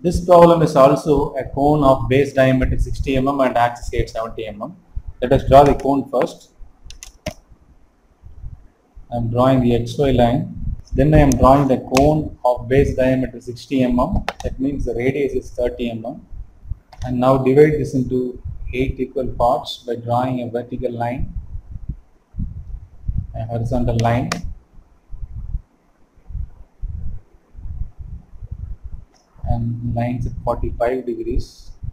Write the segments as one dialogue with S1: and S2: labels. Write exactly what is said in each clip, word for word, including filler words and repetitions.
S1: This problem is also a cone of base diameter sixty millimeters and axis height seventy millimeters. Let us draw the cone first. I am drawing the X Y line. Then I am drawing the cone of base diameter sixty millimeters. That means the radius is thirty millimeters. And now divide this into eight equal parts by drawing a vertical line, a horizontal line, and lines at forty-five degrees.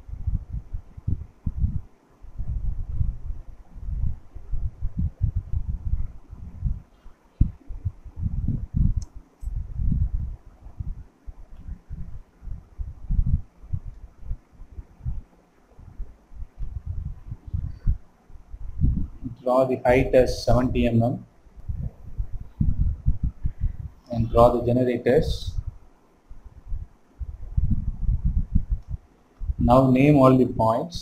S1: Draw the height as seventy millimeters and draw the generators. Now name all the points.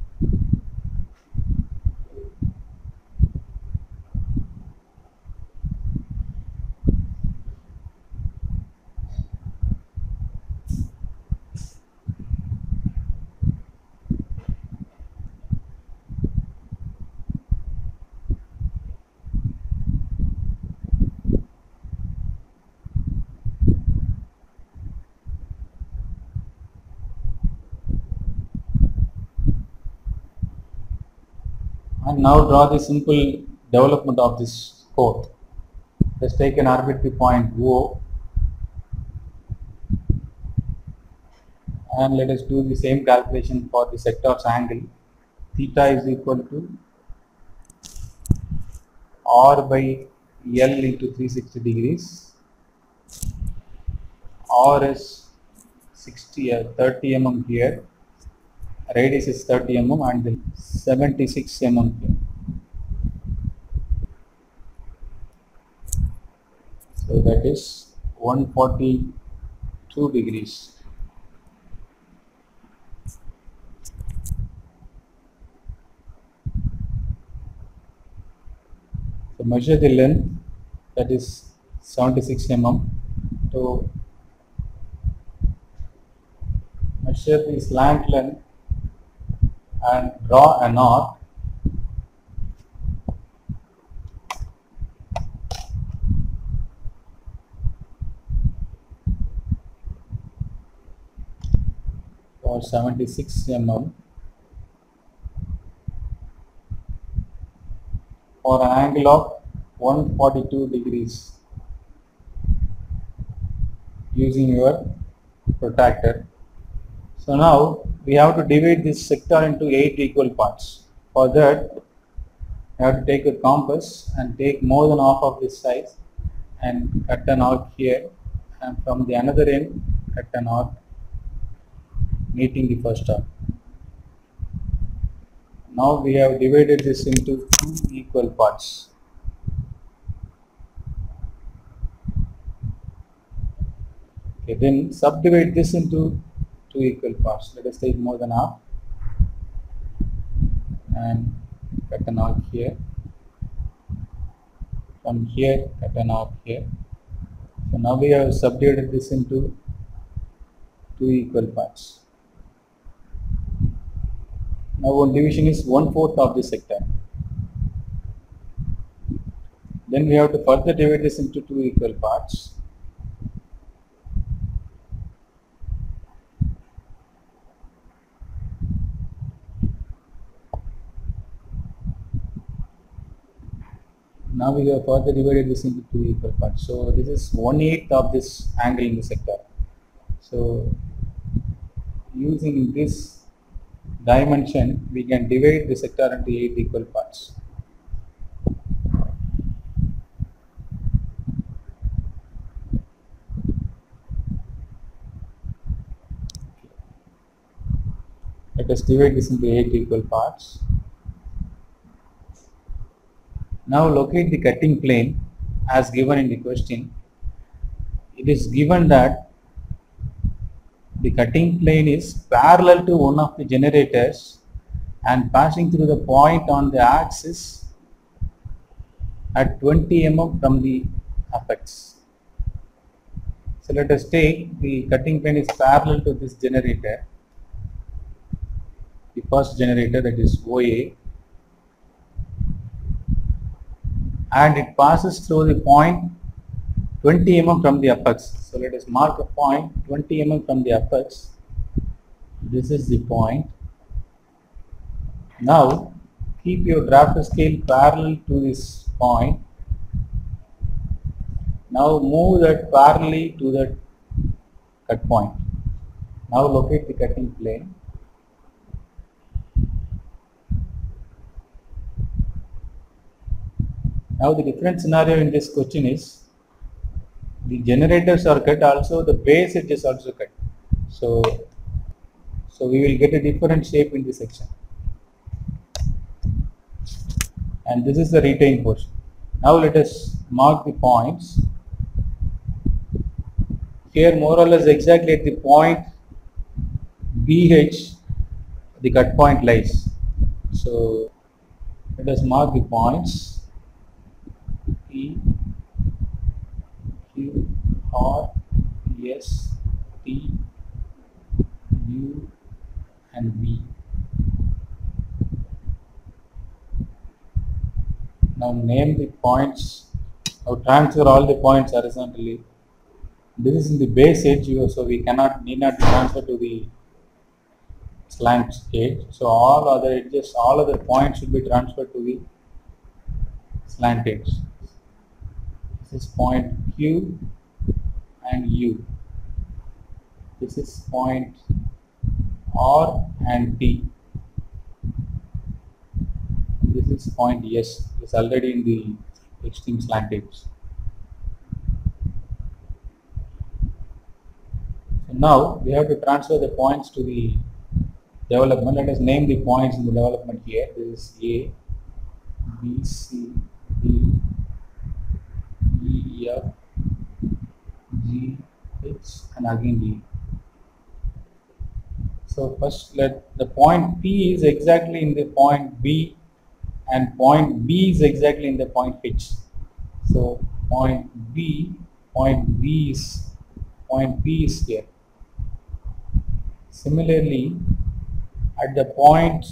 S1: And now draw the simple development of this chord. Let's take an arbitrary point O and let us do the same calculation for the sector's angle. Theta is equal to R by L into three hundred sixty degrees. R is sixty, uh, thirty millimeters here. Radius is thirty millimeters and seventy-six millimeters here. So that is one hundred forty-two degrees. So measure the length, that is seventy-six millimeters. To measure the slant length and draw a knot. For seventy-six millimeters for an angle of one hundred forty-two degrees using your protractor. So now we have to divide this sector into eight equal parts. For that, you have to take a compass and take more than half of this size and cut a knot here, and from the another end cut a knot meeting the first arc. Now we have divided this into two equal parts. Okay, then subdivide this into two equal parts. Let us take more than half and cut a knot here. From here, cut a knot here. So now we have subdivided this into two equal parts. Now one division is one fourth of the sector. Then we have to further divide this into two equal parts. Now we have further divided this into two equal parts. So this is one eighth of this angle in the sector. So using this dimension, we can divide the sector into eight equal parts. Let us divide this into eight equal parts. Now locate the cutting plane as given in the question. It is given that the cutting plane is parallel to one of the generators and passing through the point on the axis at twenty millimeters from the apex. So let us take the cutting plane is parallel to this generator, the first generator, that is O A, and it passes through the point twenty millimeters from the apex. So let us mark a point twenty millimeters from the apex. This is the point. Now keep your drafter scale parallel to this point. Now move that parallelly to that cut point. Now locate the cutting plane. Now the different scenario in this question is the generators are cut, also the base edge is also cut. So, so we will get a different shape in this section. And this is the retained portion. Now let us mark the points. Here more or less exactly at the point B H the cut point lies. So let us mark the points P, Q, R, S, T, U and V. Now name the points. Now transfer all the points horizontally. This is in the base edge, so we cannot need not transfer to the slant edge. So all other edges, all other points should be transferred to the slant edge. This is point Q and U. This is point R and T. This is point S. It's already in the extreme slant edge. So now we have to transfer the points to the development. Let us name the points in the development here. This is A, B, C, D, E, F, G, H and again D. So first let the point P is exactly in the point B and point B is exactly in the point H. So point B, point B is point B is here. Similarly, at the point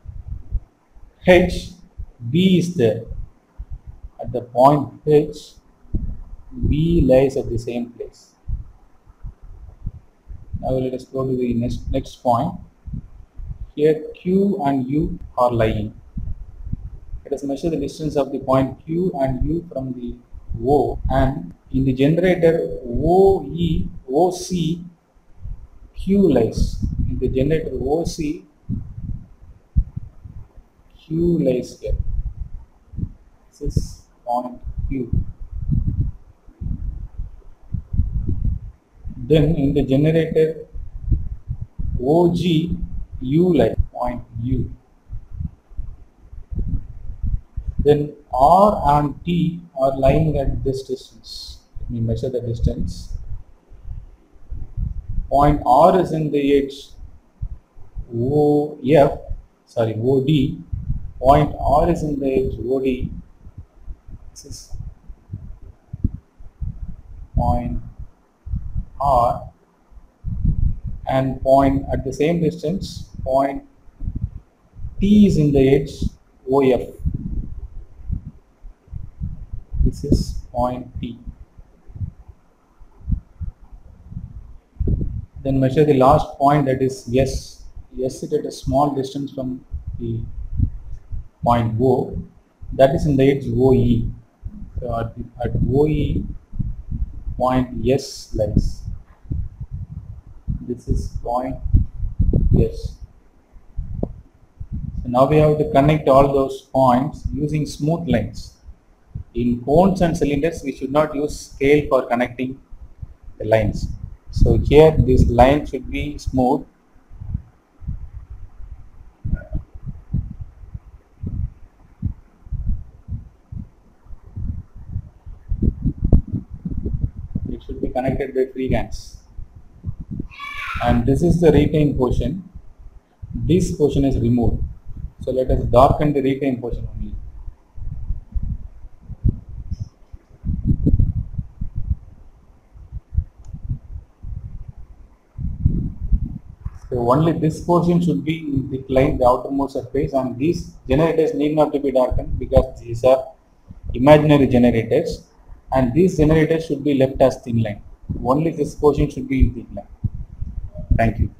S1: H, B is there. At the point H, B lies at the same place. Now let us go to the next, next point. Here Q and U are lying. Let us measure the distance of the point Q and U from the O, and in the generator O E, O C, Q lies. In the generator O C, Q lies here. This is point Q. Then in the generator O G, U lies, point U. Then R and T are lying at this distance. Let me measure the distance. Point R is in the edge O F, sorry O D. Point R is in the edge O D. This is point R, and point at the same distance, point T is in the edge O F. This is point T. Then measure the last point, that is S. S is at a small distance from the point O, that is in the edge O E. So at, the, at O E, point S lies. This is point S. So now we have to connect all those points using smooth lines. In cones and cylinders, we should not use scale for connecting the lines. So here this line should be smooth. It should be connected by free hands. And this is the retained portion. This portion is removed. So let us darken the retained portion only. So only this portion should be in thick line, the outermost surface, and these generators need not to be darkened because these are imaginary generators, and these generators should be left as thin line. Only this portion should be in thick line. Thank you.